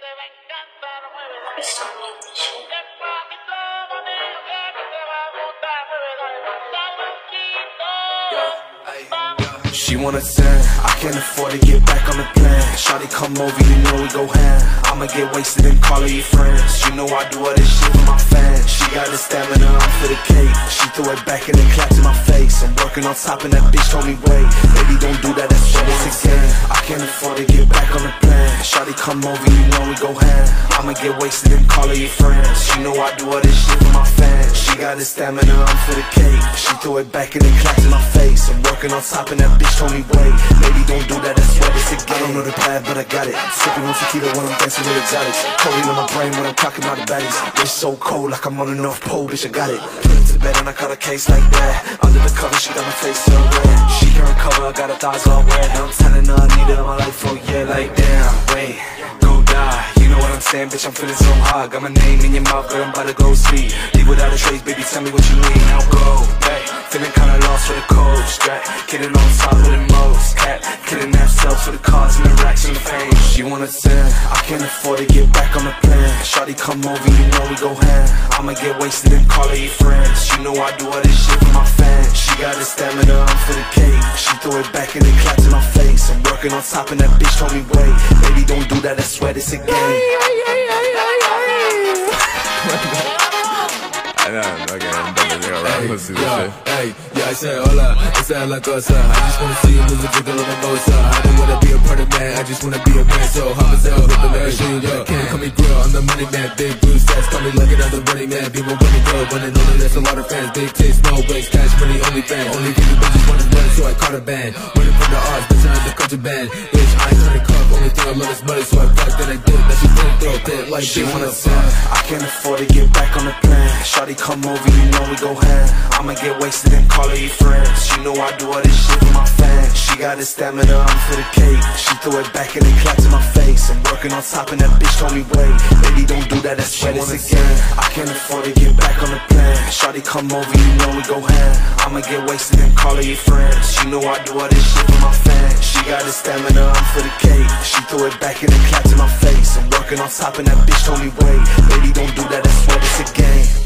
She wanna send, I can't afford to get back on the plan. Shawty come over, you know we go ham. I'ma get wasted and call her your friends. You know I do all this shit for my fans. She got the stamina, I'm for the cake. She throw it back and then clap to my face. I'm working on top and that bitch told me wait. Baby don't do that, that's what it's again. I can't afford to get back on the plan. Shawty come over, you know we go ham. I'ma get wasted and call her your friends. You know I do all this shit for my fans. She got the stamina, I'm for the cake. She throw it back and then clap to my face. I'm working on top and that bitch told me wait. Baby don't do that, that's what it's again. I don't know the path, but I got it. Sipping on tequila when I'm dancing with exotics. Codeine on my brain when I'm talking about the baddies. It's so cold like I'm on the North Pole, bitch, I got it. Put it to bed and I caught a case like that. Under the cover, she got my face so red. She can't recover, I got her thighs all wet. I'm telling her I need her in my life, oh yeah, like damn, wait, go die. You know what I'm saying, bitch, I'm feeling so hot. Got my name in your mouth, girl, I'm about to go sleep. Leave without a trace, baby, tell me what you need. Now go, hey, feeling kinda lost for the coast, right? Getting on top of the most, cat, killing themselves for the cars and the racks and the fame. She wanna send, I can't afford to get back on the plan. Shawty come over, you know we go ham. I'ma get wasted and call her your friends. You know I do all this shit for my fans. She got the stamina, I'm for the cake. She throw it back and then clap to my face. I'm working on top and that bitch told me wait. Baby don't do that, I swear it's a game. I said hola, I said la cosa. I just wanna see you move a jiggle of mimosa. I don't wanna be a part of man, I just wanna be a man. So homicide with the man, show you up. Can't call me grill, I'm the money man. Big blue stats, call me like another running man. Be more money go, one and only, that's a lot of fans. Big tits, no waste, cash money, only fan. Only people bitches wanna run, so I caught a band. Running from the odds, bitch, I'm the country band. Bitch, I ain't trying to cuff, only thing I love is money. So I fuck that I did, that she couldn't throw it like she wanna send, I can't afford to get back on the plan. Shawty come over, you know we go ham. I'ma get wasted and call her your friends. You know I do all this shit for my fans. She got the stamina, I'm for the cake. She throw it back and then clap to my face. I'm working on top and that bitch told me wait. Baby don't do that, that's what it's again. I can't afford to get back on the plan. Shawty come over, you know we go ham. I'ma get wasted and call her your friends. You know I do all this shit for my fans. She got the stamina, I'm for the cake. She throw it back and then clap to my face. I'm working on top and that bitch told me wait. Baby don't do that, that's what it's again.